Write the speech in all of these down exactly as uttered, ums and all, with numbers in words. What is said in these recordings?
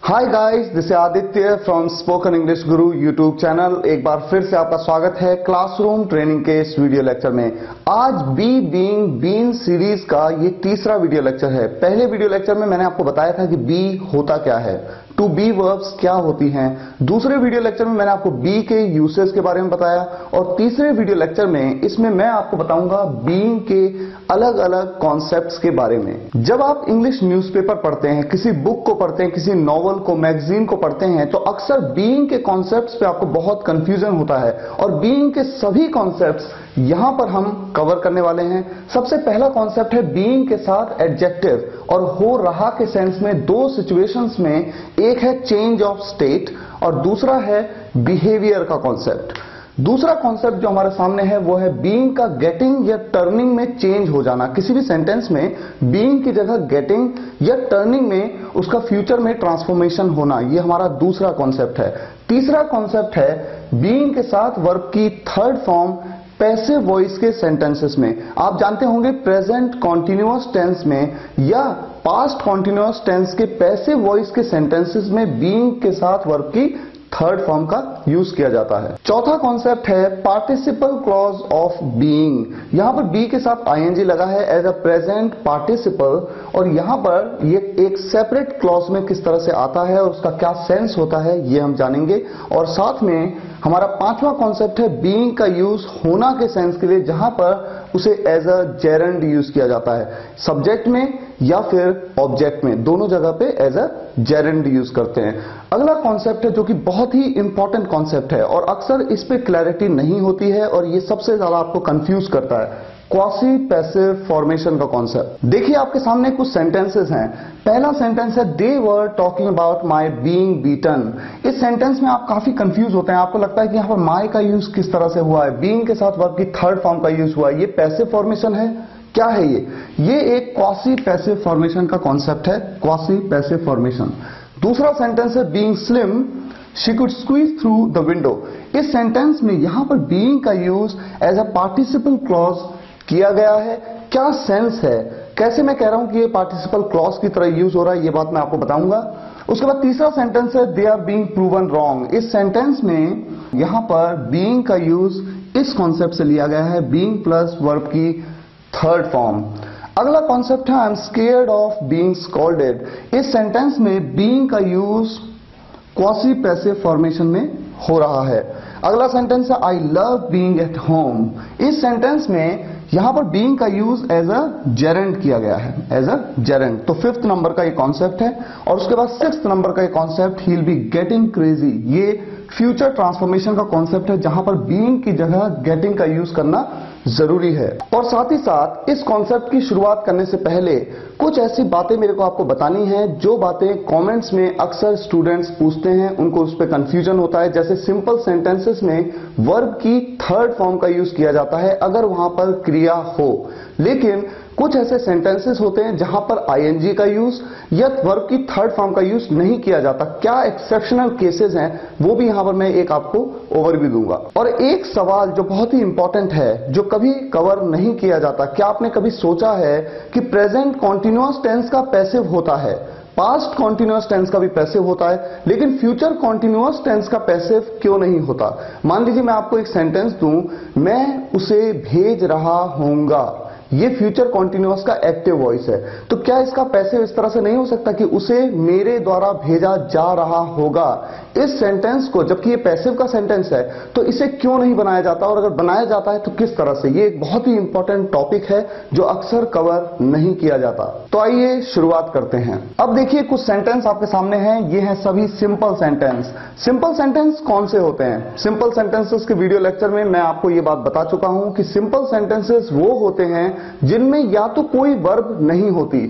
Hi guys, this is Aditya from spoken English guru YouTube channel. एक बार फिर से आपका स्वागत है क्लासरूम ट्रेनिंग के इस वीडियो लेक्चर में। आज बी बीइंग बीन सीरीज का ये तीसरा वीडियो लेक्चर है। पहले वीडियो लेक्चर में मैंने आपको बताया था कि बी होता क्या है, टू बी वर्ब्स क्या होती हैं। दूसरे वीडियो लेक्चर में मैंने आपको बी के यूसेज के बारे में बताया और तीसरे वीडियो लेक्चर में इसमें मैं आपको बताऊंगा बीइंग के अलग अलग कॉन्सेप्ट्स के बारे में। जब आप इंग्लिश न्यूज़पेपर पढ़ते हैं, किसी बुक को पढ़ते हैं, किसी नॉवल को, मैगजीन को पढ़ते हैं, तो अक्सर बीइंग के कॉन्सेप्ट्स पे आपको बहुत कंफ्यूजन होता है और बीइंग के सभी कॉन्सेप्ट्स यहां पर हम कवर करने वाले हैं। सबसे पहला कॉन्सेप्ट है बीइंग के साथ एडजेक्टिव और हो रहा के सेंस में दो सिचुएशंस में, एक है चेंज ऑफ स्टेट और दूसरा है बिहेवियर का कॉन्सेप्ट। दूसरा कॉन्सेप्ट जो हमारे सामने है वो है बीइंग का गेटिंग या टर्निंग में चेंज हो जाना। किसी भी सेंटेंस में बीइंग की जगह गेटिंग या टर्निंग में उसका फ्यूचर में ट्रांसफॉर्मेशन होना, ये हमारा दूसरा कॉन्सेप्ट है। तीसरा कॉन्सेप्ट है बीइंग के साथ वर्ब की थर्ड फॉर्म पैसिव वॉइस के सेंटेंसेस में। आप जानते होंगे प्रेजेंट कॉन्टिन्यूअस टेंस में या पास्ट कॉन्टिन्यूअस टेंस के पैसिव वॉइस के सेंटेंसेस में बीइंग के साथ वर्ब की थर्ड फॉर्म का यूज किया जाता है। चौथा कॉन्सेप्ट है पार्टिसिपल क्लॉज ऑफ बीइंग। यहां पर बी के साथ आईएनजी लगा है एज अ प्रेजेंट पार्टिसिपल और यहां पर ये एक सेपरेट क्लॉज में किस तरह से आता है और उसका क्या सेंस होता है ये हम जानेंगे। और साथ में हमारा पांचवा कॉन्सेप्ट है बीइंग का यूज होना के सेंस के लिए, जहां पर उसे एज अ जेरेंड यूज किया जाता है, सब्जेक्ट में या फिर ऑब्जेक्ट में, दोनों जगह पे एज अ जेरेंड यूज करते हैं। अगला कॉन्सेप्ट है जो कि बहुत ही इंपॉर्टेंट कॉन्सेप्ट है और अक्सर इस पे क्लैरिटी नहीं होती है और ये सबसे ज्यादा आपको कंफ्यूज करता है, क्वासी पैसिव फॉर्मेशन का कॉन्सेप्ट। देखिए आपके सामने कुछ सेंटेंसेस हैं। पहला सेंटेंस है they were talking about my being beaten. इस सेंटेंस में आप काफी कंफ्यूज होते हैं, आपको लगता है कि यहाँ पर माई का यूज किस तरह से हुआ है, बीइंग के साथ वर्ब की थर्ड फॉर्म का यूज हुआ है, ये पैसिव फॉर्मेशन है, क्या है ये? ये एक क्वासी पैसिव फॉर्मेशन का कॉन्सेप्ट है, क्वासी पैसिव फॉर्मेशन। दूसरा सेंटेंस है being slim she could squeeze through the window. इस सेंटेंस में यहां पर बीइंग का use as a participle clause किया गया है। क्या सेंस है, कैसे मैं कह रहा हूं कि ये पार्टिसिपल क्लॉज की तरह यूज हो रहा है, ये बात मैं आपको बताऊंगा। उसके बाद तीसरा सेंटेंस है they are being proven wrong. इस सेंटेंस में यहां पर बीइंग का यूज इस कॉन्सेप्ट से लिया गया है, बीइंग प्लस वर्ब की थर्ड फॉर्म। अगला कॉन्सेप्ट है I am scared of being scolded. इस सेंटेंस में बीइंग का यूज क्वासी पैसिव फॉर्मेशन में हो रहा है। अगला सेंटेंस है I love being at home. इस सेंटेंस में यहां पर बीइंग का यूज एज अ जेरेंड किया गया है, एज अ जेरेंड। तो फिफ्थ नंबर का ये कॉन्सेप्ट है। और उसके बाद सिक्स्थ नंबर का ये कॉन्सेप्ट ही विल बी गेटिंग क्रेजी। ये फ्यूचर ट्रांसफॉर्मेशन का कॉन्सेप्ट है जहां पर बीइंग की जगह गेटिंग का यूज करना जरूरी है। और साथ ही साथ इस कॉन्सेप्ट की शुरुआत करने से पहले कुछ ऐसी बातें मेरे को आपको बतानी है जो बातें कमेंट्स में अक्सर स्टूडेंट्स पूछते हैं, उनको उस पर कंफ्यूजन होता है। जैसे सिंपल सेंटेंसेस में वर्ब की थर्ड फॉर्म का यूज किया जाता है अगर वहां पर क्रिया हो, लेकिन कुछ ऐसे सेंटेंसेस होते हैं जहां पर आईएनजी का यूज या वर्ब की थर्ड फॉर्म का यूज नहीं किया जाता। क्या एक्सेप्शनल केसेस हैं वो भी यहां पर मैं एक आपको ओवरव्यू दूंगा। और एक सवाल जो बहुत ही इंपॉर्टेंट है, जो कभी कवर नहीं किया जाता, क्या आपने कभी सोचा है कि प्रेजेंट कॉन्टिन्यूअस टेंस का पैसिव होता है, पास्ट कॉन्टिन्यूअस टेंस का भी पैसिव होता है, लेकिन फ्यूचर कॉन्टिन्यूअस टेंस का पैसिव क्यों नहीं होता? मान लीजिए मैं आपको एक सेंटेंस दूं, मैं उसे भेज रहा हूंगा, ये फ्यूचर कॉन्टिन्यूअस का एक्टिव वॉइस है, तो क्या इसका पैसिव इस तरह से नहीं हो सकता कि उसे मेरे द्वारा भेजा जा रहा होगा? इस सेंटेंस को, जबकि ये पैसिव का सेंटेंस है, तो इसे क्यों नहीं बनाया जाता और अगर बनाया जाता है तो किस तरह से? ये एक बहुत ही इंपॉर्टेंट टॉपिक है जो अक्सर कवर नहीं किया जाता। तो आइए शुरुआत करते हैं। अब देखिए कुछ सेंटेंस आपके सामने हैं, ये हैं सभी सिंपल सेंटेंस। सिंपल सेंटेंस कौन से होते हैं? सिंपल सेंटेंसेस के वीडियो लेक्चर में मैं आपको ये बात बता चुका हूं कि सिंपल सेंटेंसेस वो होते हैं जिनमें या तो कोई वर्ब नहीं होती,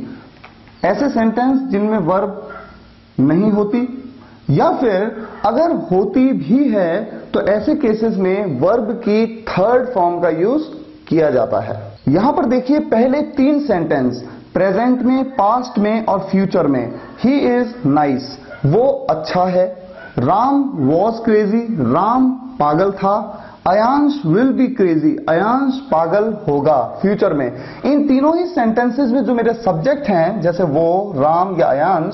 ऐसे सेंटेंस जिनमें वर्ब नहीं होती, या फिर अगर होती भी है तो ऐसे केसेस में वर्ब की थर्ड फॉर्म का यूज किया जाता है। यहां पर देखिए पहले तीन सेंटेंस प्रेजेंट में, पास्ट में और फ्यूचर में। ही इज नाइस, वो अच्छा है। राम वॉज क्रेजी, राम पागल था। Ayansh will be crazy, Ayansh पागल होगा फ्यूचर में। इन तीनों ही सेंटेंसेस में जो मेरे सब्जेक्ट हैं, जैसे वो, राम या अयांश,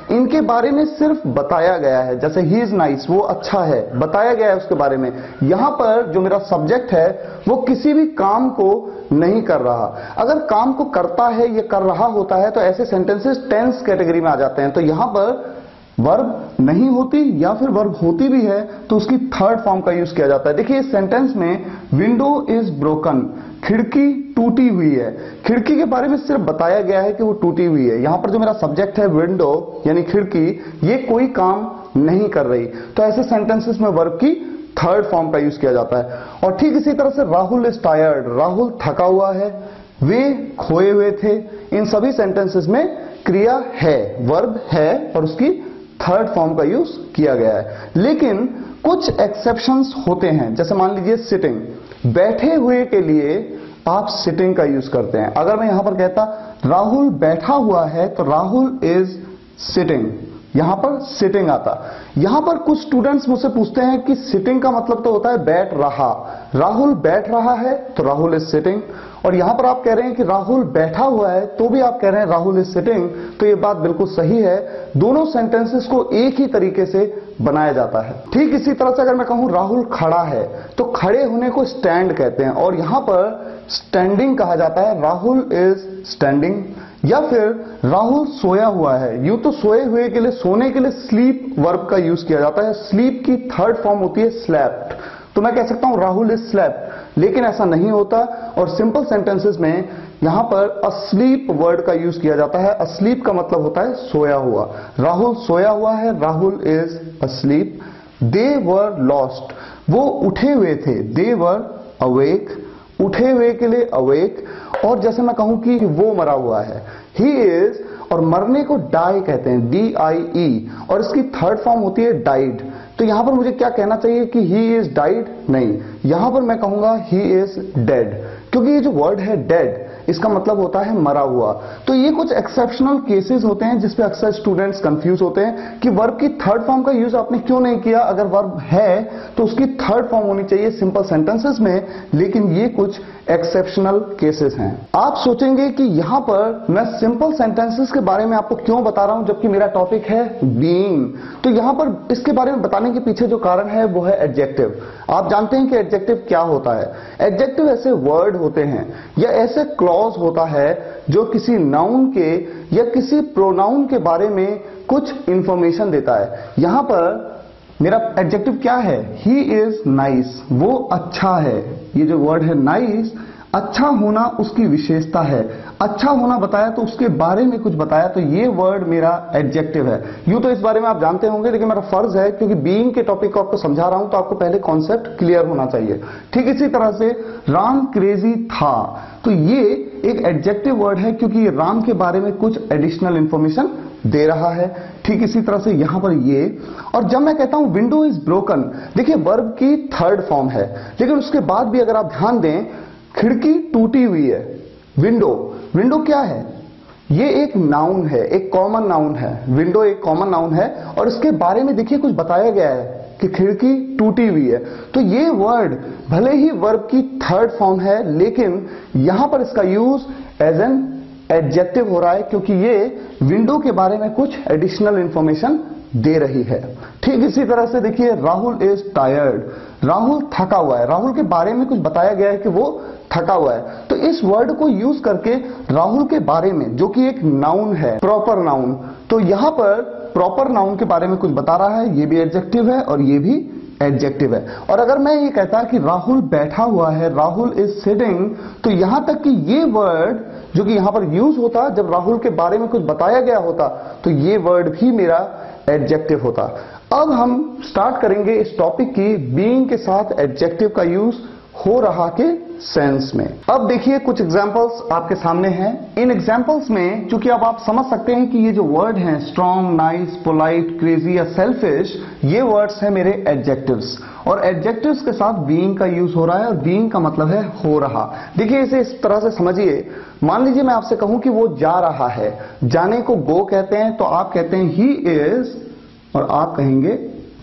इनके बारे में सिर्फ बताया गया है, जैसे ही इज नाइस, वो अच्छा है, बताया गया है उसके बारे में। यहां पर जो मेरा सब्जेक्ट है वो किसी भी काम को नहीं कर रहा। अगर काम को करता है या कर रहा होता है तो ऐसे सेंटेंसेस टेंस कैटेगरी में आ जाते हैं। तो यहां पर वर्ब नहीं होती या फिर वर्ब होती भी है तो उसकी थर्ड फॉर्म का यूज किया जाता है। देखिए इस सेंटेंस में विंडो इज ब्रोकन, खिड़की टूटी हुई है। खिड़की के बारे में सिर्फ बताया गया है कि वो टूटी हुई है। यहां पर जो मेरा सब्जेक्ट है विंडो यानी खिड़की, ये कोई काम नहीं कर रही। तो ऐसे सेंटेंसेस में वर्ब की थर्ड फॉर्म का यूज किया जाता है। और ठीक इसी तरह से राहुल इज टायर्ड, राहुल थका हुआ है, वे खोए हुए थे। इन सभी सेंटेंसेस में क्रिया है, वर्ब है और उसकी थर्ड फॉर्म का यूज किया गया है। लेकिन कुछ एक्सेप्शंस होते हैं, जैसे मान लीजिए सिटिंग, बैठे हुए के लिए आप सिटिंग का यूज करते हैं। अगर मैं यहां पर कहता राहुल बैठा हुआ है तो राहुल इज सिटिंग, यहां पर सिटिंग आता। यहां पर कुछ स्टूडेंट्स मुझसे पूछते हैं कि सिटिंग का मतलब तो होता है बैठ रहा, राहुल बैठ रहा है तो राहुल इज सिटिंग। और यहां पर आप कह रहे हैं कि राहुल बैठा हुआ है तो भी आप कह रहे हैं राहुल इज सिटिंग। तो ये बात बिल्कुल सही है, दोनों सेंटेंसेस को एक ही तरीके से बनाया जाता है। ठीक इसी तरह से अगर मैं कहूं राहुल खड़ा है तो खड़े होने को स्टैंड कहते हैं और यहां पर स्टैंडिंग कहा जाता है, राहुल इज स्टैंडिंग। या फिर राहुल सोया हुआ है, यूं तो सोए हुए के लिए, सोने के लिए स्लीप वर्ब का यूज किया जाता है। स्लीप की थर्ड फॉर्म होती है स्लेप्ट। तो मैं कह सकता हूं राहुल इज स्लेप्ट, लेकिन ऐसा नहीं होता। और सिंपल सेंटेंसेस में यहां पर अस्लीप वर्ड का यूज किया जाता है। अस्लीप का मतलब होता है सोया हुआ। राहुल सोया हुआ है, Rahul is asleep. They were lost, वो उठे हुए थे, दे वर अवेक, उठे हुए के लिए अवेक। और जैसे मैं कहूं कि वो मरा हुआ है, ही इज, और मरने को डाई कहते हैं, डी आई ई, और इसकी थर्ड फॉर्म होती है डाइड। तो यहां पर मुझे क्या कहना चाहिए कि ही इज डाइड? नहीं, यहां पर मैं कहूंगा ही इज डेड, क्योंकि ये जो वर्ड है डेड, इसका मतलब होता है मरा हुआ। तो ये कुछ एक्सेप्शनल केसेस होते हैं जिसपे अक्सर स्टूडेंट्स कंफ्यूज होते हैं कि वर्ब की थर्ड फॉर्म का यूज आपने क्यों नहीं किया। अगर वर्ब है तो उसकी थर्ड फॉर्म होनी चाहिए सिंपल सेंटेंसेस में, लेकिन ये कुछ एक्सेप्शनल केसेस हैं। आप सोचेंगे कि यहां पर मैं सिंपल सेंटेंसेस के बारे में आपको क्यों बता रहा हूं जबकि मेरा टॉपिक है बीइंग। तो यहां पर इसके बारे में बताने के पीछे जो कारण है वो है एडजेक्टिव। आप जानते हैं कि एडजेक्टिव क्या होता है। एडजेक्टिव ऐसे वर्ड होते हैं या ऐसे क्लॉज होता है जो किसी नाउन के या किसी प्रोनाउन के बारे में कुछ इंफॉर्मेशन देता है। यहां पर मेरा एडजेक्टिव क्या है? ही इज नाइस, वो अच्छा है। ये जो वर्ड है नाइस, अच्छा होना उसकी विशेषता है। अच्छा होना बताया तो उसके बारे में कुछ बताया, तो ये वर्ड मेरा एडजेक्टिव है। यूं तो इस बारे में आप जानते होंगे, लेकिन मेरा फर्ज है क्योंकि बीइंग के टॉपिक को आपको समझा रहा हूं तो आपको पहले कॉन्सेप्ट क्लियर होना चाहिए। ठीक इसी तरह से राम क्रेजी था, तो ये एक एडजेक्टिव वर्ड है क्योंकि ये राम के बारे में कुछ एडिशनल इंफॉर्मेशन दे रहा है। ठीक इसी तरह से यहां पर ये, और जब मैं कहता हूं विंडो इज ब्रोकन, देखिए वर्ब की थर्ड फॉर्म है, लेकिन उसके बाद भी अगर आप ध्यान दें, खिड़की टूटी हुई है। विंडो, विंडो क्या है? ये एक नाउन है, एक कॉमन नाउन है। विंडो एक कॉमन नाउन है और इसके बारे में देखिए कुछ बताया गया है कि खिड़की टूटी हुई है। तो ये वर्ड भले ही वर्ब की थर्ड फॉर्म है, लेकिन यहां पर इसका यूज एज एन एडजेक्टिव हो रहा है क्योंकि ये विंडो के बारे में कुछ एडिशनल इंफॉर्मेशन दे रही है। ठीक इसी तरह से देखिए राहुल इज टायर्ड, राहुल थका हुआ है। राहुल के बारे में कुछ बताया गया है कि वो थका हुआ है। तो इस वर्ड को यूज करके राहुल के बारे में, जो कि एक नाउन है, प्रॉपर नाउन, तो यहां पर प्रॉपर नाउन के बारे में कुछ बता रहा है। ये भी एडजेक्टिव है और ये भी एडजेक्टिव है। और अगर मैं ये कहता कि राहुल बैठा हुआ है, राहुल इज सिटिंग, तो यहां तक कि ये वर्ड जो कि यहां पर यूज होता जब राहुल के बारे में कुछ बताया गया होता, तो ये वर्ड भी मेरा एडजेक्टिव होता। अब हम स्टार्ट करेंगे इस टॉपिक की बीइंग के साथ एडजेक्टिव का यूज हो रहा के सेंस में। अब देखिए कुछ एग्जांपल्स आपके सामने हैं। इन एग्जांपल्स में चूंकि अब आप समझ सकते हैं कि ये जो वर्ड हैं स्ट्रॉन्ग, नाइस, पोलाइट, क्रेजी या सेल्फिश, ये वर्ड्स हैं मेरे एडजेक्टिव्स। और एडजेक्टिव्स के साथ बीइंग का यूज हो रहा है और बीइंग का मतलब है हो रहा। देखिए इसे इस तरह से समझिए, मान लीजिए मैं आपसे कहूं कि वो जा रहा है, जाने को गो कहते हैं, तो आप कहते हैं ही इज और आप कहेंगे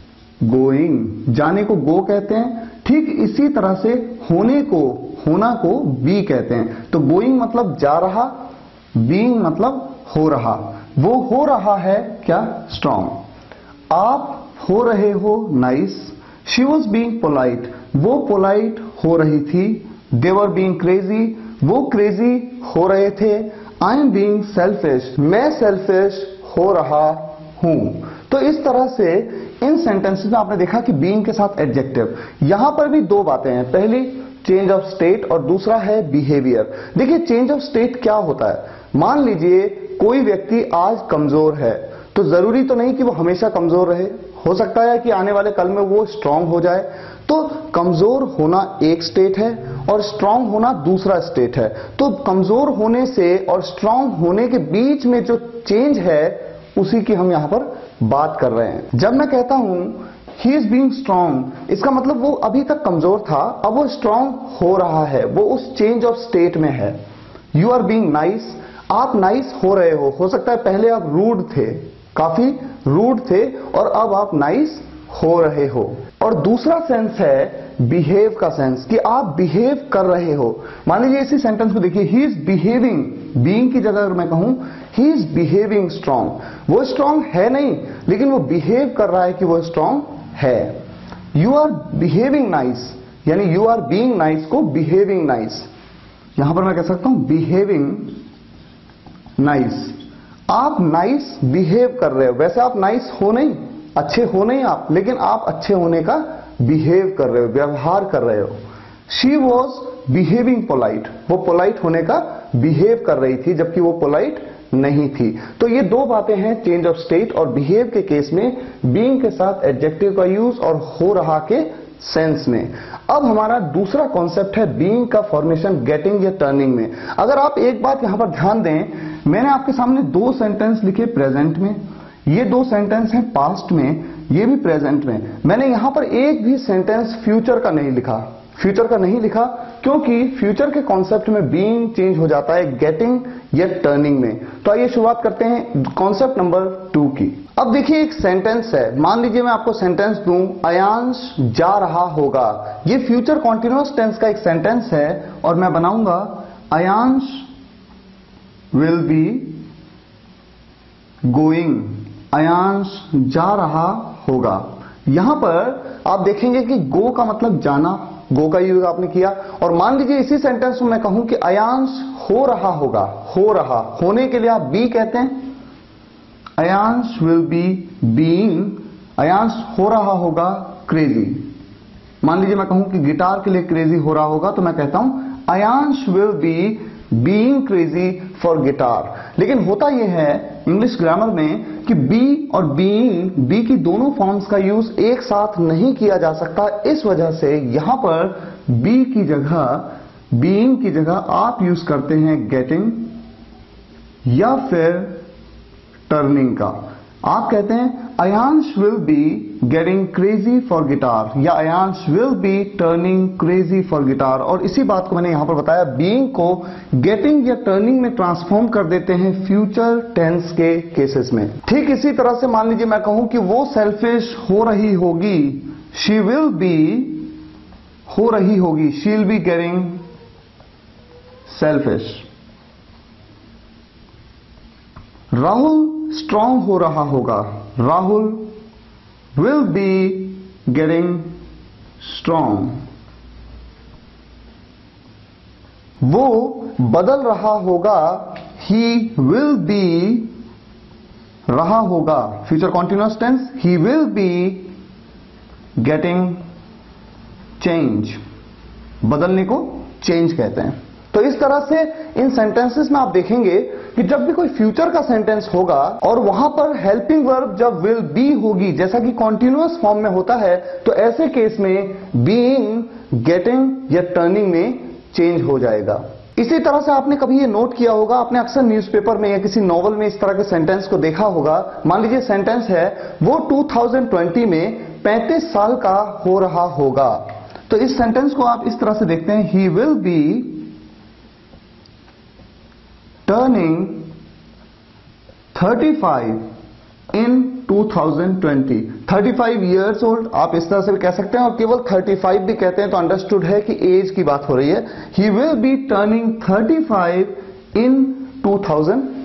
गोइंग। जाने को गो कहते हैं। ठीक इसी तरह से होने को, होना को बी कहते हैं। तो गोइंग मतलब जा रहा, बीइंग मतलब हो रहा। वो हो रहा है क्या? स्ट्रांग। आप हो रहे हो nice. She was being polite, वो पोलाइट हो रही थी। दे वर बीइंग क्रेजी, वो क्रेजी हो रहे थे। आई एम बीइंग सेल्फिश, मैं सेल्फिश हो रहा हूं। तो इस तरह से इन सेंटेंसेस में आपने देखा कि बीइंग के साथ एडजेक्टिव। यहां पर भी दो बातें हैं, पहली चेंज ऑफ स्टेट और दूसरा है बिहेवियर। देखिए चेंज ऑफ स्टेट क्या होता है? मान लीजिए कोई व्यक्ति आज कमजोर है, तो जरूरी तो नहीं कि वो हमेशा कमजोर रहे, हो सकता है कि आने वाले कल में वो स्ट्रांग हो जाए। तो कमजोर होना एक स्टेट है और स्ट्रांग होना दूसरा स्टेट है। तो कमजोर होने से और स्ट्रांग होने के बीच में जो चेंज है उसी की हम यहां पर बात कर रहे हैं। जब मैं कहता हूं ही इज बीइंग स्ट्रांग, इसका मतलब वो अभी तक कमजोर था, अब वो स्ट्रांग हो रहा है, वो उस चेंज ऑफ स्टेट में है। यू आर बीइंग नाइस, आप नाइस हो रहे हो। हो सकता है पहले आप रूड थे, काफी रूड थे, और अब आप नाइस हो रहे हो। और दूसरा सेंस है बिहेव का सेंस, कि आप बिहेव कर रहे हो। मान लीजिए इसी सेंटेंस में देखिए, ही इज बिहेविंग, बीइंग की जगह अगर मैं कहूं ही इज बिहेविंग स्ट्रांग, वो स्ट्रांग है नहीं लेकिन वो बिहेव कर रहा है कि वो स्ट्रांग है। यू आर बिहेविंग नाइस, यानी यू आर बीइंग नाइस को बिहेविंग नाइस, यहां पर मैं कह सकता हूं बिहेविंग नाइस। आप नाइस बिहेव कर रहे हो। वैसे आप नाइस हो नहीं, अच्छे हो नहीं आप, लेकिन आप अच्छे होने का बिहेव कर रहे हो, व्यवहार कर रहे हो। शी वॉज बिहेविंग पोलाइट, वो पोलाइट होने का बिहेव कर रही थी जबकि वो पोलाइट नहीं थी। तो ये दो बातें हैं चेंज ऑफ स्टेट और बिहेव के केस में, बीइंग के साथ एडजेक्टिव का यूज और हो रहा के सेंस में। अब हमारा दूसरा कॉन्सेप्ट है बीइंग का फॉर्मेशन गेटिंग या टर्निंग में। अगर आप एक बात यहां पर ध्यान दें, मैंने आपके सामने दो सेंटेंस लिखे प्रेजेंट में, ये दो सेंटेंस हैं पास्ट में, ये भी प्रेजेंट में। मैंने यहां पर एक भी सेंटेंस फ्यूचर का नहीं लिखा। फ्यूचर का नहीं लिखा क्योंकि फ्यूचर के कॉन्सेप्ट में बीइंग चेंज हो जाता है गेटिंग या टर्निंग में। तो आइए शुरुआत करते हैं कॉन्सेप्ट नंबर टू की। अब देखिए एक सेंटेंस है, मान लीजिए मैं आपको सेंटेंस दूं, अयांश जा रहा होगा। ये फ्यूचर कॉन्टिन्यूअस टेंस का एक सेंटेंस है और मैं बनाऊंगा Ayansh will be going, Ayansh जा रहा होगा। यहां पर आप देखेंगे कि गो का मतलब जाना, गो का यूज आपने किया। और मान लीजिए इसी सेंटेंस में मैं कहूं कि अयांश हो रहा होगा, हो रहा, होने के लिए आप बी कहते हैं, Ayansh will be being, Ayansh हो रहा होगा क्रेजी। मान लीजिए मैं कहूं कि गिटार के लिए क्रेजी हो रहा होगा, तो मैं कहता हूं Ayansh will be being crazy for guitar. लेकिन होता यह है इंग्लिश ग्रामर में कि बी और बीइंग, बी की दोनों फॉर्म्स का यूज एक साथ नहीं किया जा सकता। इस वजह से यहां पर बी की जगह, बीइंग की जगह आप यूज करते हैं गेटिंग या फिर टर्निंग का। आप कहते हैं Ayansh will be getting crazy for guitar या Ayansh will be turning crazy for guitar. और इसी बात को मैंने यहां पर बताया, बीइंग को गेटिंग या टर्निंग में ट्रांसफॉर्म कर देते हैं फ्यूचर टेंस के केसेस में। ठीक इसी तरह से मान लीजिए मैं कहूं कि वो सेल्फिश हो रही होगी, शी विल बी हो रही होगी, she will be getting selfish. Rahul strong हो रहा होगा, Rahul will be getting strong. वो बदल रहा होगा, ही विल बी रहा होगा, future continuous tense, he will be getting change. बदलने को चेंज कहते हैं। तो इस तरह से इन सेंटेंसेस में आप देखेंगे कि जब भी कोई फ्यूचर का सेंटेंस होगा और वहां पर हेल्पिंग वर्ब जब विल बी होगी, जैसा कि कॉन्टिन्यूअस फॉर्म में होता है, तो ऐसे केस में बीइंग, गेटिंग या टर्निंग में चेंज हो जाएगा। इसी तरह से आपने कभी ये नोट किया होगा, आपने अक्सर न्यूज़पेपर में या किसी नॉवल में इस तरह के सेंटेंस को देखा होगा। मान लीजिए सेंटेंस है वो दो हज़ार बीस में पैंतीस साल का हो रहा होगा। तो इस सेंटेंस को आप इस तरह से देखते हैं, he will be turning thirty-five in two thousand twenty, thirty-five years old आप इस तरह से भी कह सकते हैं और केवल thirty-five भी कहते हैं तो अंडरस्टूड है कि एज की बात हो रही है। He will be turning thirty-five in two thousand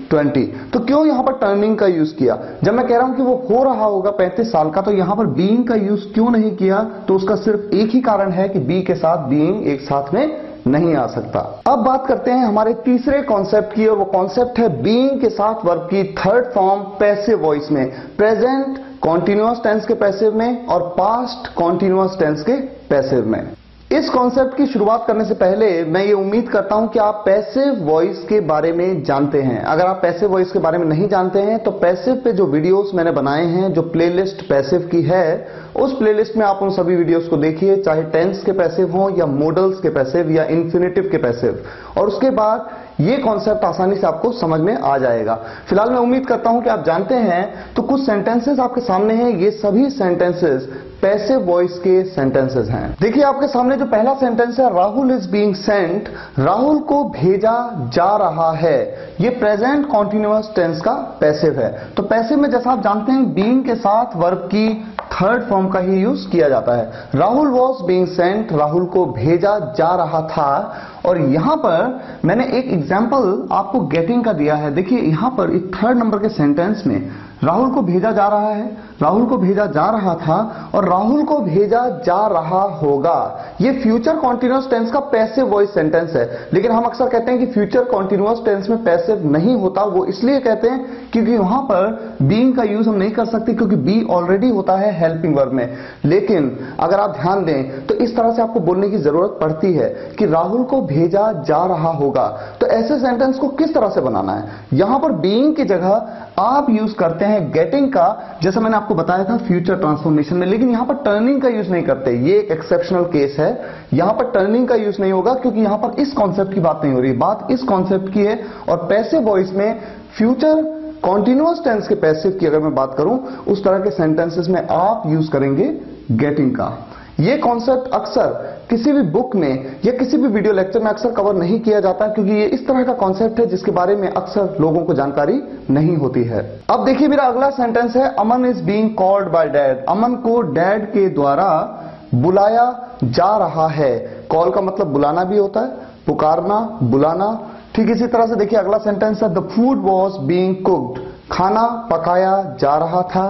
twenty. तो क्यों यहां पर टर्निंग का यूज किया? जब मैं कह रहा हूं कि वो हो रहा होगा पैंतीस साल का, तो यहां पर बीइंग का यूज क्यों नहीं किया? तो उसका सिर्फ एक ही कारण है कि बी के साथ बीइंग एक साथ में नहीं आ सकता। अब बात करते हैं हमारे तीसरे कॉन्सेप्ट की, और वो कॉन्सेप्ट है बीइंग के साथ वर्ब की थर्ड फॉर्म पैसिव वॉइस में, प्रेजेंट कॉन्टिन्यूअस टेंस के पैसिव में और पास्ट कॉन्टिन्यूअस टेंस के पैसिव में। इस कॉन्सेप्ट की शुरुआत करने से पहले मैं ये उम्मीद करता हूं कि आप पैसिव वॉइस के बारे में जानते हैं। अगर आप पैसिव वॉइस के बारे में नहीं जानते हैं तो पैसिव पे जो वीडियोस मैंने बनाए हैं, जो प्लेलिस्ट पैसिव की है, उस प्लेलिस्ट में आप उन सभी वीडियोस को देखिए, चाहे टेंस के पैसिव हो या मॉडल्स के पैसिव या इंफिनिटिव के पैसिव, और उसके बाद ये कॉन्सेप्ट आसानी से आपको समझ में आ जाएगा। फिलहाल मैं उम्मीद करता हूं कि आप जानते हैं। तो कुछ सेंटेंसेस आपके सामने हैं, ये सभी सेंटेंसेस पैसिव वॉइस के सेंटेंसेस हैं। देखिए आपके सामने जो पहला सेंटेंस है, Rahul is being sent, Rahul को भेजा जा रहा है, ये प्रेजेंट कॉन्टिन्यूअस टेंस का पैसिव है। तो पैसिव में जैसा आप जानते हैं बीइंग के साथ वर्ब की थर्ड फॉर्म का ही यूज किया जाता है। Rahul was being sent, Rahul को भेजा जा रहा था। और यहां पर मैंने एक एग्जाम्पल आपको गेटिंग का दिया है। देखिए यहां पर एक थर्ड नंबर के सेंटेंस में राहुल को भेजा जा रहा है, राहुल को भेजा जा रहा था और राहुल को भेजा जा रहा होगा। ये फ्यूचर कॉन्टिन्यूअस टेंस का पैसिव वॉइस सेंटेंस है। लेकिन हम अक्सर कहते हैं कि फ्यूचर कॉन्टिन्यूअस टेंस में पैसिव नहीं होता। वो इसलिए कहते हैं क्योंकि वहां पर बीइंग का यूज हम नहीं कर सकते, क्योंकि बी ऑलरेडी होता है हेल्पिंग वर्ब में। लेकिन अगर आप ध्यान दें तो इस तरह से आपको बोलने की जरूरत पड़ती है कि राहुल को भेजा जा रहा होगा। तो ऐसे सेंटेंस को किस तरह से बनाना है? यहां पर बीइंग की जगह आप यूज करते हैं गेटिंग का, जैसा मैंने आपको बताया था फ्यूचर ट्रांसफॉर्मेशन में। लेकिन यहां पर टर्निंग का यूज नहीं करते, ये एक एक्सेप्शनल केस है। यहां पर टर्निंग का यूज नहीं होगा क्योंकि यहां पर इस कॉन्सेप्ट की बात नहीं हो रही, बात इस कॉन्सेप्ट की है। और पैसिव वॉइस में फ्यूचर कॉन्टिन्यूअस टेंस के पैसिव की अगर मैं बात करूं, उस तरह के सेंटेंसेस में आप यूज करेंगे गेटिंग का। ये कॉन्सेप्ट अक्सर किसी भी बुक में या किसी भी वीडियो लेक्चर में अक्सर कवर नहीं किया जाता, क्योंकि ये इस तरह का कॉन्सेप्ट है जिसके बारे में अक्सर लोगों को जानकारी नहीं होती है। अब देखिए मेरा अगला सेंटेंस है, Aman is being called by dad, Aman को डैड के द्वारा बुलाया जा रहा है। कॉल का मतलब बुलाना भी होता है, पुकारना, बुलाना। ठीक इसी तरह से देखिए अगला सेंटेंस है, the food was being cooked, खाना पकाया जा रहा था।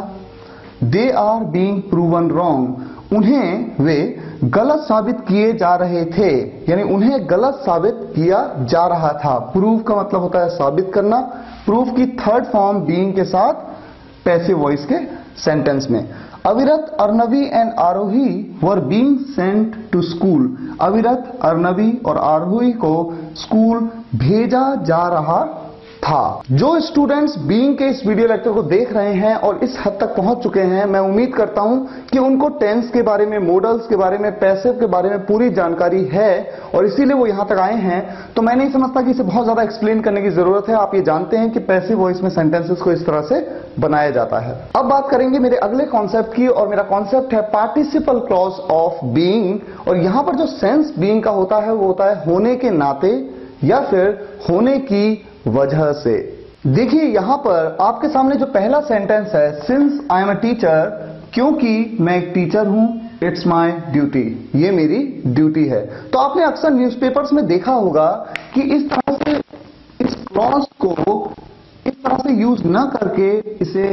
They are being proven wrong, उन्हें वे गलत साबित किए जा रहे थे, यानी उन्हें गलत साबित किया जा रहा था। प्रूव का मतलब होता है साबित करना। प्रूफ की थर्ड फॉर्म बीइंग के साथ पैसिव वॉइस के सेंटेंस में। Avirat, Arnavi and Aarohi were being sent to school, Avirat, Arnavi और आरोही को स्कूल भेजा जा रहा था। जो स्टूडेंट्स बीइंग के इस वीडियो लेक्चर को देख रहे हैं और इस हद तक पहुंच चुके हैं, मैं उम्मीद करता हूं कि उनको टेंस के बारे में, मॉडल्स के बारे में, पैसिव के बारे में पूरी जानकारी है और इसीलिए वो यहां तक आए हैं। तो मैं नहीं समझता कि इसे बहुत ज्यादा एक्सप्लेन करने की जरूरत है। आप ये जानते हैं कि पैसिव वॉइस में सेंटेंसेस को इस तरह से बनाया जाता है। अब बात करेंगे मेरे अगले कॉन्सेप्ट की, और मेरा कॉन्सेप्ट है पार्टिसिपल क्लॉज ऑफ बीइंग। और यहां पर जो सेंस बीइंग का होता है वो होता है होने के नाते या फिर होने की वजह से। देखिए यहां पर आपके सामने जो पहला सेंटेंस है, since I am a teacher, क्योंकि मैं एक टीचर हूं, इट्स माय ड्यूटी, ये मेरी ड्यूटी है। तो आपने अक्सर न्यूज़पेपर्स में देखा होगा कि इस तरह से इस क्लॉज को इस तरह से यूज न करके इसे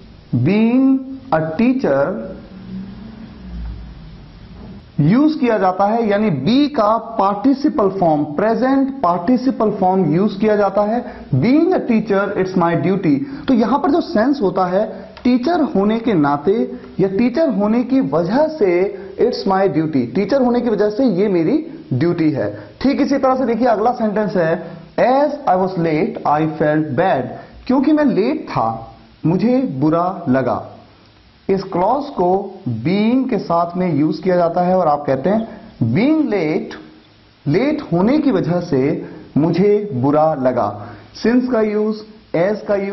बीइंग अ टीचर यूज किया जाता है, यानी बी का participle form, present participle form use किया जाता है। Being a teacher it's my duty. तो यहां पर जो सेंस होता है टीचर होने के नाते या टीचर होने की वजह से, इट्स माय ड्यूटी, टीचर होने की वजह से ये मेरी ड्यूटी है। ठीक इसी तरह से देखिए अगला सेंटेंस है, as I was late I felt bad, क्योंकि मैं लेट था मुझे बुरा लगा। इस क्लॉज को बीइंग के साथ में यूज किया जाता है और आप कहते हैं बीइंग लेट, लेट होने की वजह से मुझे बुरा लगा। सिंस का यूज, एज का यूज,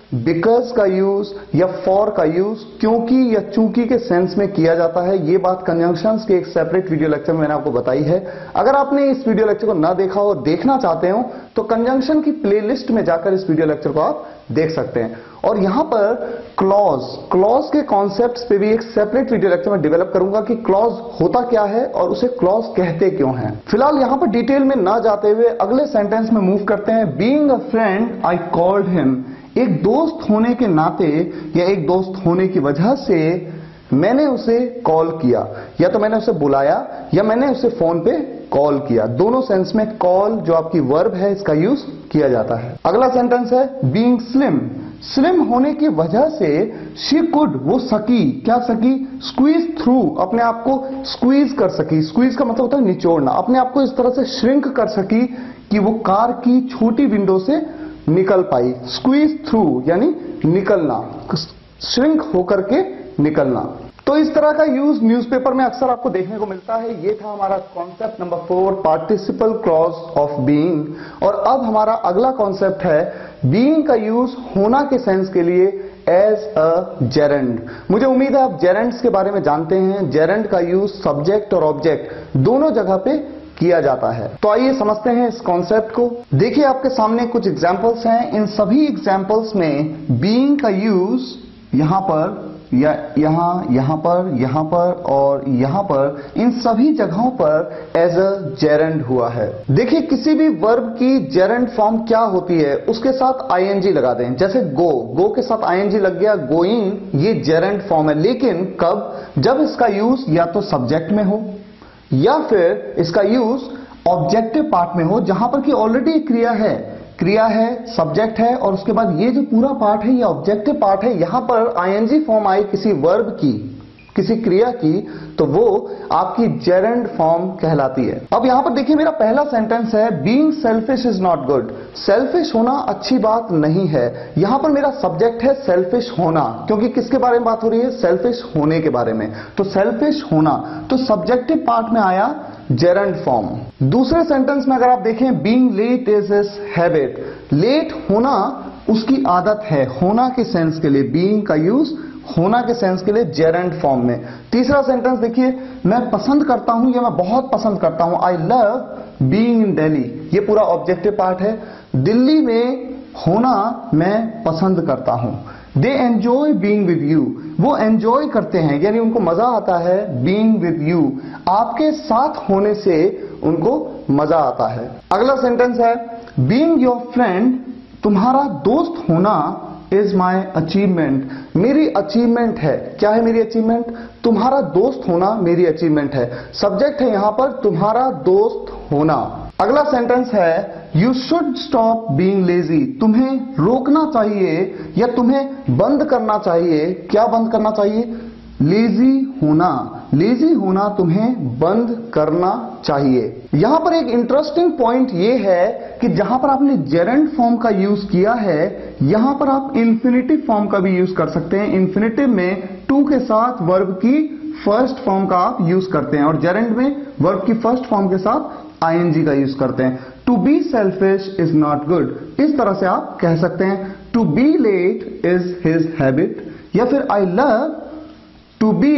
बिकॉज का यूज या फॉर का यूज क्योंकि या चूंकि के सेंस में किया जाता है। ये बात कंजंक्शंस के एक सेपरेट वीडियो लेक्चर में मैंने आपको बताई है। अगर आपने इस वीडियो लेक्चर को ना देखा हो, देखना चाहते हो, तो कंजंक्शन की प्लेलिस्ट में जाकर इस वीडियो लेक्चर को आप देख सकते हैं। और यहां पर क्लॉज क्लॉज के कॉन्सेप्ट्स पे भी एक सेपरेट वीडियो लेक्चर में डेवलप करूंगा कि क्लॉज होता क्या है और उसे क्लॉज कहते क्यों हैं। फिलहाल यहां पर डिटेल में ना जाते हुए अगले सेंटेंस में मूव करते हैं। Being a friend I called him. एक दोस्त होने के नाते या एक दोस्त होने की वजह से मैंने उसे कॉल किया, या तो मैंने उसे बुलाया या मैंने उसे फोन पे कॉल किया। दोनों सेंस में कॉल जो आपकी वर्ब है इसका यूज किया जाता है। अगला सेंटेंस है बीइंग स्लिम। स्लिम होने की वजह से शी कुड, वो सकी, क्या सकी, स्क्वीज थ्रू, अपने आप को स्क्वीज कर सकी। स्क्वीज का मतलब होता है निचोड़ना। अपने आप को इस तरह से श्रिंक कर सकी कि वो कार की छोटी विंडो से निकल पाई। स्क्वीज थ्रू यानी निकलना, श्रिंक होकर के निकलना। तो इस तरह का यूज न्यूज़पेपर में अक्सर आपको देखने को मिलता है। ये था हमारा concept number four, participle clause of being. और अब हमारा अगला कॉन्सेप्ट है बीइंग का यूज होना के सेंस के लिए एज अ जेरेंड। मुझे उम्मीद है आप जेरेंड्स के बारे में जानते हैं। जेरेंड का यूज सब्जेक्ट और ऑब्जेक्ट दोनों जगह पे किया जाता है। तो आइए समझते हैं इस कॉन्सेप्ट को। देखिए आपके सामने कुछ एग्जांपल्स हैं। इन सभी एग्जांपल्स में बीइंग का यूज यहां पर या यहां, यहां पर, यहां पर और यहां पर, इन सभी जगहों पर एज अ जेरेंड हुआ है। देखिए किसी भी वर्ब की जेरेंड फॉर्म क्या होती है, उसके साथ आईएनजी लगा दें। जैसे गो, गो के साथ आईएनजी लग गया, गोइंग, ये जेरेंड फॉर्म है। लेकिन कब? जब इसका यूज या तो सब्जेक्ट में हो या फिर इसका यूज ऑब्जेक्टिव पार्ट में हो, जहां पर कि ऑलरेडी क्रिया है, क्रिया है, सब्जेक्ट है, और उसके बाद ये जो पूरा पार्ट है ये ऑब्जेक्टिव पार्ट है। यहां पर आईएनजी फॉर्म आई किसी वर्ब की, किसी क्रिया की, तो वो आपकी जेरेंड फॉर्म कहलाती है। अब यहां पर देखिए मेरा पहला सेंटेंस है being selfish is not good. Selfish होना अच्छी बात नहीं है। यहां पर मेरा सब्जेक्ट है सेल्फिश होना, क्योंकि किसके बारे में बात हो रही है? सेल्फिश होने के बारे में। तो सेल्फिश होना, तो सब्जेक्टिव पार्ट में आया जेरेंड फॉर्म। दूसरे सेंटेंस में अगर आप देखें being late is his habit. Late होना उसकी आदत है। होना के सेंस के लिए बीइंग का यूज होना के सेंस के लिए जेरेंड फॉर्म में। तीसरा सेंटेंस देखिए, मैं पसंद करता हूं या मैं बहुत पसंद करता हूं। I love being in Delhi. ये पूरा ऑब्जेक्टिव पार्ट है। दिल्ली में होना मैं पसंद करता हूं। They enjoy being with you. वो एंजॉय करते हैं यानी उनको मजा आता है बीइंग विद यू। आपके साथ होने से उनको मजा आता है। अगला सेंटेंस है बीइंग योर फ्रेंड। तुम्हारा दोस्त होना इज माई अचीवमेंट। मेरी अचीवमेंट है। क्या है मेरी अचीवमेंट? तुम्हारा दोस्त होना मेरी अचीवमेंट है। सब्जेक्ट है यहां पर तुम्हारा दोस्त होना। अगला सेंटेंस है you should stop being lazy. तुम्हें रोकना चाहिए या तुम्हें बंद करना चाहिए। क्या बंद करना चाहिए? लेजी होना। लेजी होना तुम्हें बंद करना चाहिए। यहां पर एक इंटरेस्टिंग पॉइंट यह है कि जहां पर आपने जेरेंड फॉर्म का यूज किया है, यहां पर आप इंफिनिटिव फॉर्म का भी यूज कर सकते हैं। इंफिनिटिव में टू के साथ वर्ब की फर्स्ट फॉर्म का आप यूज करते हैं और जेरेंड में वर्ब की फर्स्ट फॉर्म के साथ आईएनजी का यूज करते हैं। To be selfish is not good. इस तरह से आप कह सकते हैं to be late is his habit, या फिर I love to be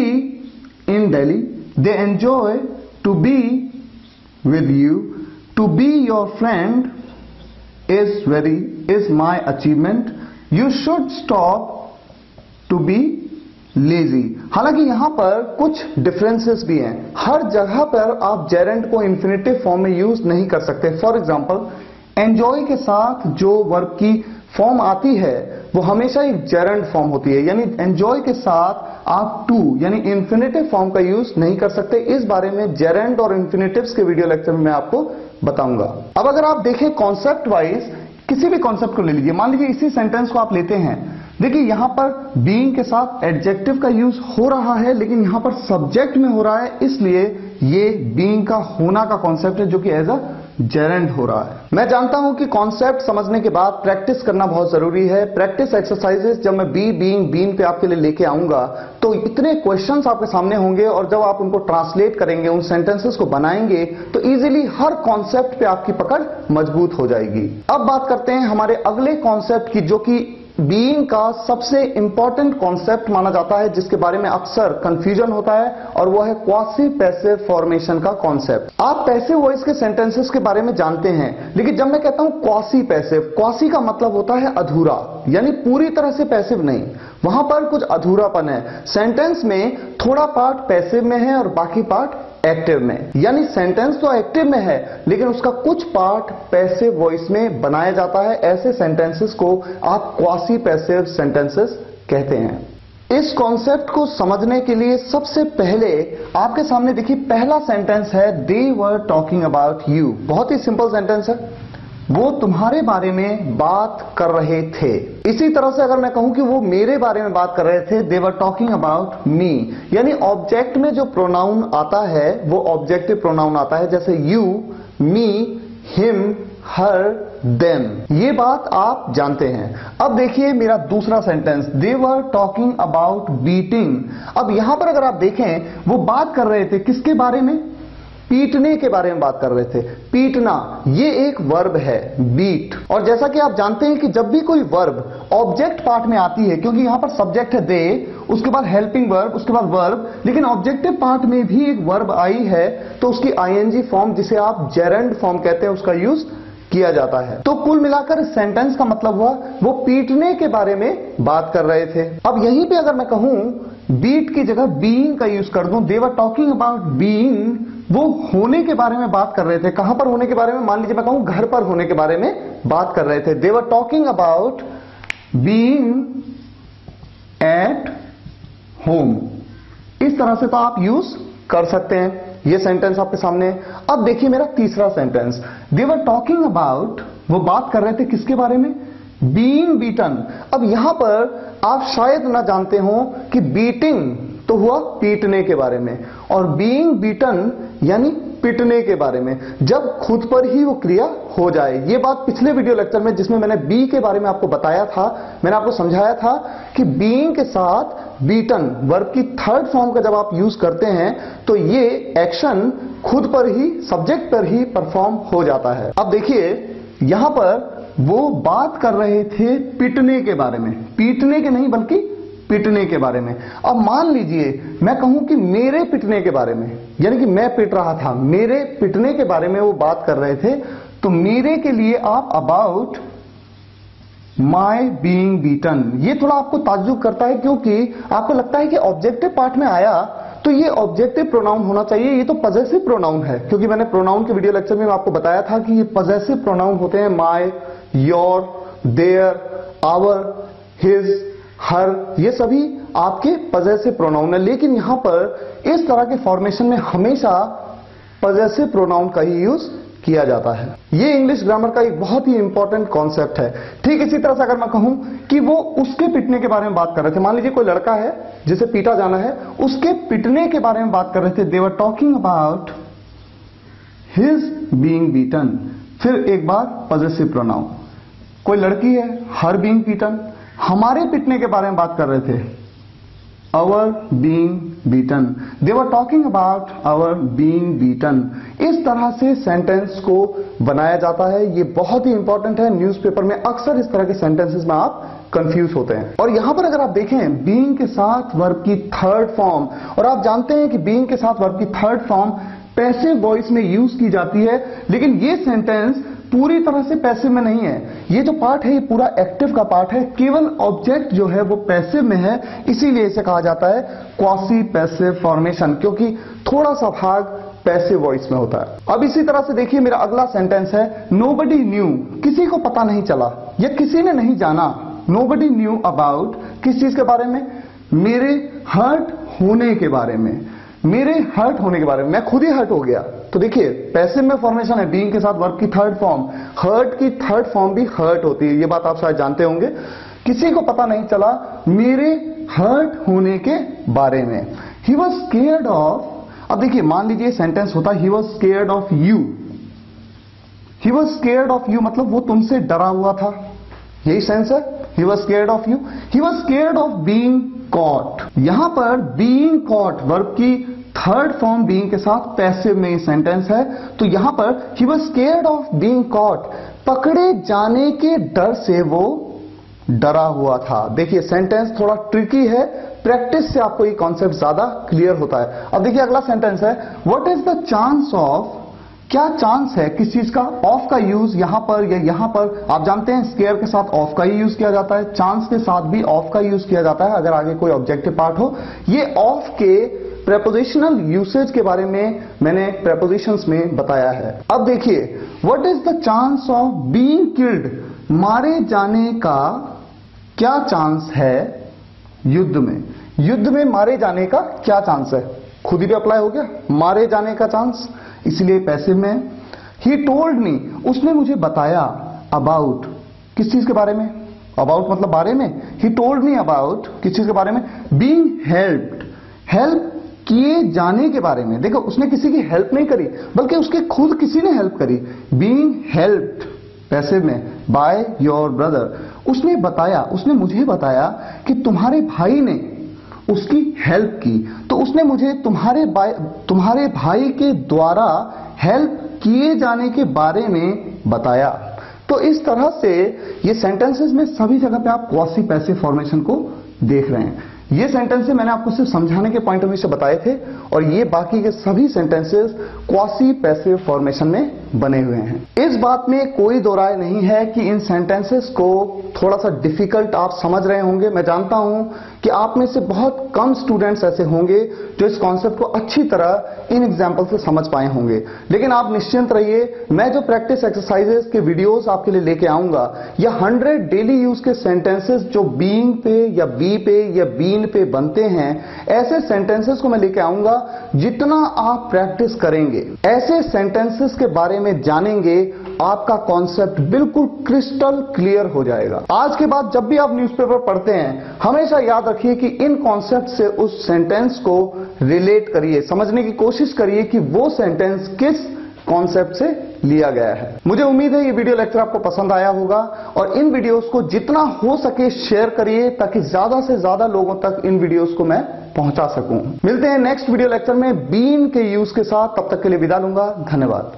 in Delhi. They enjoy to be with you. To be your friend is very is my achievement. You should stop to be lazy. हालांकि यहां पर कुछ differences भी हैं। हर जगह पर आप जेरेंड को इंफिनिटिव फॉर्म में यूज नहीं कर सकते। फॉर एग्जांपल एंजॉय के साथ जो वर्ब की फॉर्म आती है वो हमेशा एक जेरेंड फॉर्म होती है, यानी एंजॉय के साथ आप टू यानी इंफिनिटिव फॉर्म का यूज नहीं कर सकते। इस बारे में जेरेंड और इंफिनिटिव्स के वीडियो लेक्चर में मैं आपको बताऊंगा। अब अगर आप देखें कॉन्सेप्ट वाइज, किसी भी कॉन्सेप्ट को ले लीजिए। मान लीजिए इसी सेंटेंस को आप लेते हैं। देखिए यहां पर बीइंग के साथ एडजेक्टिव का यूज हो रहा है, लेकिन यहां पर सब्जेक्ट में हो रहा है, इसलिए ये बीइंग का होना का कॉन्सेप्ट है जो कि एज अ जेरेंड हो रहा है। मैं जानता हूं कि कॉन्सेप्ट समझने के बाद प्रैक्टिस करना बहुत जरूरी है। प्रैक्टिस एक्सरसाइजेस जब मैं बी बीइंग बीन पे आपके लिए लेके आऊंगा तो इतने क्वेश्चंस आपके सामने होंगे, और जब आप उनको ट्रांसलेट करेंगे, उन सेंटेंसेस को बनाएंगे, तो इजीली हर कॉन्सेप्ट पे आपकी पकड़ मजबूत हो जाएगी। अब बात करते हैं हमारे अगले कॉन्सेप्ट की, जो कि बीइंग का सबसे इंपॉर्टेंट कॉन्सेप्ट माना जाता है, जिसके बारे में अक्सर कंफ्यूजन होता है, और वो है क्वासी पैसिव फॉर्मेशन का कॉन्सेप्ट। आप पैसिव वॉइस के सेंटेंसेस के बारे में जानते हैं, लेकिन जब मैं कहता हूं क्वासी पैसिव, क्वासी का मतलब होता है अधूरा, यानी पूरी तरह से पैसिव नहीं, वहां पर कुछ अधूरापन है। सेंटेंस में थोड़ा पार्ट पैसिव में है और बाकी पार्ट एक्टिव में, यानी सेंटेंस तो एक्टिव में है लेकिन उसका कुछ पार्ट पैसिव वॉइस में बनाया जाता है। ऐसे सेंटेंसेस को आप क्वासी पैसिव सेंटेंसेस कहते हैं। इस कॉन्सेप्ट को समझने के लिए सबसे पहले आपके सामने देखिए पहला सेंटेंस है, they were talking about you. बहुत ही सिंपल सेंटेंस है, वो तुम्हारे बारे में बात कर रहे थे। इसी तरह से अगर मैं कहूं कि वो मेरे बारे में बात कर रहे थे, they were talking about me, यानी ऑब्जेक्ट में जो प्रोनाउन आता है वो ऑब्जेक्टिव प्रोनाउन आता है, जैसे you, me, him, her, them. ये बात आप जानते हैं। अब देखिए मेरा दूसरा sentence, they were talking about beating. अब यहां पर अगर आप देखें, वो बात कर रहे थे किसके बारे में? पीटने के बारे में बात कर रहे थे। पीटना ये एक वर्ब है, बीट। और जैसा कि आप जानते हैं कि जब भी कोई वर्ब ऑब्जेक्ट पार्ट में आती है, क्योंकि यहां पर सब्जेक्ट है दे, उसके बाद हेल्पिंग वर्ब, उसके बाद वर्ब, लेकिन ऑब्जेक्टिव पार्ट में भी एक वर्ब आई है तो उसकी आईएनजी फॉर्म, जिसे आप जेरेंड फॉर्म कहते हैं, उसका यूज किया जाता है। तो कुल मिलाकर इस सेंटेंस का मतलब हुआ वो पीटने के बारे में बात कर रहे थे। अब यहीं पे अगर मैं कहूं बीट की जगह बीइंग का यूज कर दूं, they were talking about being, वो होने के बारे में बात कर रहे थे। कहां पर होने के बारे में? मान लीजिए मैं कहूं घर पर होने के बारे में बात कर रहे थे, they were talking about being at home. इस तरह से तो आप यूज कर सकते हैं। ये सेंटेंस आपके सामने है। अब देखिए मेरा तीसरा sentence, they were talking about, वो बात कर रहे थे किसके बारे में? Being beaten. अब यहां पर आप शायद ना जानते हो कि बीटिंग तो हुआ पीटने के बारे में, और बीइंग बीटन यानी पिटने के बारे में, जब खुद पर ही वो क्रिया हो जाए। ये बात पिछले वीडियो लेक्चर में जिसमें मैंने बी के बारे में आपको बताया था, मैंने आपको समझाया था कि बीइंग के साथ बीटन वर्ब की थर्ड फॉर्म का जब आप यूज करते हैं तो ये एक्शन खुद पर ही, सब्जेक्ट पर ही परफॉर्म हो जाता है। अब देखिए यहां पर वो बात कर रहे थे पिटने के बारे में, पीटने के नहीं बल्कि पिटने के बारे में। अब मान लीजिए मैं कहूं कि मेरे पिटने के बारे में, यानी कि मैं पिट रहा था, मेरे पिटने के बारे में वो बात कर रहे थे, तो मेरे के लिए आप अबाउट माय बीइंग बीटन। ये थोड़ा आपको ताज्जुब करता है क्योंकि आपको लगता है कि ऑब्जेक्टिव पार्ट में आया तो ये ऑब्जेक्टिव प्रोनाउन होना चाहिए, ये तो पजेसिव प्रोनाउन है, क्योंकि मैंने प्रोनाउन के वीडियो लेक्चर में आपको बताया था कि ये पजेसिव प्रोनाउन होते हैं। My, your, their, our, his, her, ये सभी आपके पजेसिव प्रोनाउन है। लेकिन यहां पर इस तरह के फॉर्मेशन में हमेशा पजेसिव प्रोनाउन का ही यूज किया जाता है। ये इंग्लिश ग्रामर का एक बहुत ही इंपॉर्टेंट कॉन्सेप्ट है। ठीक इसी तरह से अगर मैं कहूं कि वो उसके पिटने के बारे में बात कर रहे थे, मान लीजिए कोई लड़का है जिसे पीटा जाना है, उसके पिटने के बारे में बात कर रहे थे, they were talking about his being beaten. फिर एक बार पजेसिव प्रोनाउन, कोई लड़की है, हर बीइंग बीटन। हमारे पिटने के बारे में बात कर रहे थे, our being beaten, they were talking about our being beaten। इस तरह से सेंटेंस को बनाया जाता है। ये बहुत ही इंपॉर्टेंट है। न्यूज़पेपर में अक्सर इस तरह के सेंटेंसेस में आप कंफ्यूज होते हैं। और यहां पर अगर आप देखें बीइंग के साथ वर्ब की थर्ड फॉर्म, और आप जानते हैं कि बीइंग के साथ वर्ब की थर्ड फॉर्म पैसिव वॉइस में यूज की जाती है, लेकिन ये सेंटेंस पूरी तरह से पैसिव में नहीं है। ये जो पार्ट है ये पूरा एक्टिव का पार्ट है, केवल ऑब्जेक्ट जो है वो पैसिव में है, इसीलिए इसे कहा जाता है क्वासी पैसिव फॉर्मेशन, क्योंकि थोड़ा सा भाग पैसिव वॉइस में होता है। अब इसी तरह से देखिए मेरा अगला सेंटेंस है, नोबडी न्यू, किसी को पता नहीं चला या किसी ने नहीं जाना। नोबडी न्यू अबाउट, किस चीज के बारे में? मेरे हर्ट होने के बारे में, मेरे हर्ट होने के बारे में, मैं खुद ही हर्ट हो गया। तो देखिए पैसिव में फॉर्मेशन है, बीइंग के साथ वर्ब की थर्ड फॉर्म, हर्ट की थर्ड फॉर्म भी हर्ट होती है, ये बात आप शायद जानते होंगे। किसी को पता नहीं चला मेरे हर्ट होने के बारे में। ही वॉज स्केयर्ड ऑफ, अब देखिए मान लीजिए सेंटेंस होता है he was scared of you. He was scared of you मतलब वो तुमसे डरा हुआ था, यही सेंस है, he was scared of you. He was scared of being caught. यहां पर बीइंग कॉट वर्ब की थर्ड फॉर्म बीइंग के साथ पैसिव में सेंटेंस है, तो यहां पर he was scared of being caught, पकड़े जाने के डर से वो डरा हुआ था। देखिए सेंटेंस थोड़ा ट्रिकी है, प्रैक्टिस से आपको ये कॉन्सेप्ट ज्यादा क्लियर होता है। अब देखिए अगला सेंटेंस है, what is the chance of, क्या चांस है किस चीज का, ऑफ का यूज यहां पर या यहां पर, आप जानते हैं स्केयर के साथ ऑफ का ही यूज किया जाता है, चांस के साथ भी ऑफ का यूज किया जाता है अगर आगे कोई ऑब्जेक्टिव पार्ट हो। ये ऑफ के प्रेपोजिशनल यूसेज के बारे में मैंने प्रेपोजिशंस में बताया है। अब देखिए, what is the chance of being killed, मारे जाने का क्या चांस है युद्ध में, युद्ध में मारे जाने का क्या चांस है, खुद ही भी अप्लाई हो गया, मारे जाने का चांस, इसलिए पैसिव में। ही टोल्ड मी, उसने मुझे बताया, अबाउट किस चीज के बारे में, अबाउट मतलब बारे में, ही टोल्ड मी अबाउट किस चीज के बारे में, बीइंग हेल्प्ड, हेल्प किए जाने के बारे में। देखो उसने किसी की हेल्प नहीं करी बल्कि उसके खुद किसी ने हेल्प करी, बीइंग हेल्प्ड पैसिव में, बाय योर ब्रदर, उसने बताया, उसने मुझे बताया कि तुम्हारे भाई ने उसकी हेल्प की, तो उसने मुझे तुम्हारे तुम्हारे भाई के द्वारा हेल्प किए जाने के बारे में बताया। तो इस तरह से ये सेंटेंसेस में सभी जगह पे आप क्वासी पैसिव फॉर्मेशन को देख रहे हैं। ये सेंटेंसेस मैंने आपको सिर्फ समझाने के पॉइंट ऑफ व्यू से बताए थे और ये बाकी के सभी सेंटेंसेस क्वासी पैसिव फॉर्मेशन में बने हुए हैं। इस बात में कोई दो राय नहीं है कि इन सेंटेंसेस को थोड़ा सा डिफिकल्ट आप समझ रहे होंगे। मैं जानता हूं कि आप में से बहुत कम स्टूडेंट्स ऐसे होंगे जो इस कॉन्सेप्ट को अच्छी तरह इन एग्जाम्पल से समझ पाए होंगे, लेकिन आप निश्चिंत रहिए, मैं जो प्रैक्टिस एक्सरसाइजेस के वीडियोस आपके लिए लेके आऊंगा या हंड्रेड डेली यूज के सेंटेंसेस जो बीइंग पे या बी पे या बीन पे बनते हैं, ऐसे सेंटेंसेस को मैं लेके आऊंगा। जितना आप प्रैक्टिस करेंगे, ऐसे सेंटेंसेस के बारे में जानेंगे, आपका कॉन्सेप्ट बिल्कुल क्रिस्टल क्लियर हो जाएगा। आज के बाद जब भी आप न्यूज़पेपर पढ़ते हैं, हमेशा याद रखिए कि इन कॉन्सेप्ट से उस सेंटेंस को रिलेट करिए, समझने की कोशिश करिए कि वो सेंटेंस किस कॉन्सेप्ट से लिया गया है। मुझे उम्मीद है ये वीडियो लेक्चर आपको पसंद आया होगा और इन वीडियोस को जितना हो सके शेयर करिए ताकि ज्यादा से ज्यादा लोगों तक इन वीडियोस को मैं पहुंचा सकूं। मिलते हैं नेक्स्ट वीडियो लेक्चर में बीन के यूज के साथ, तब तक के लिए विदा लूंगा। धन्यवाद।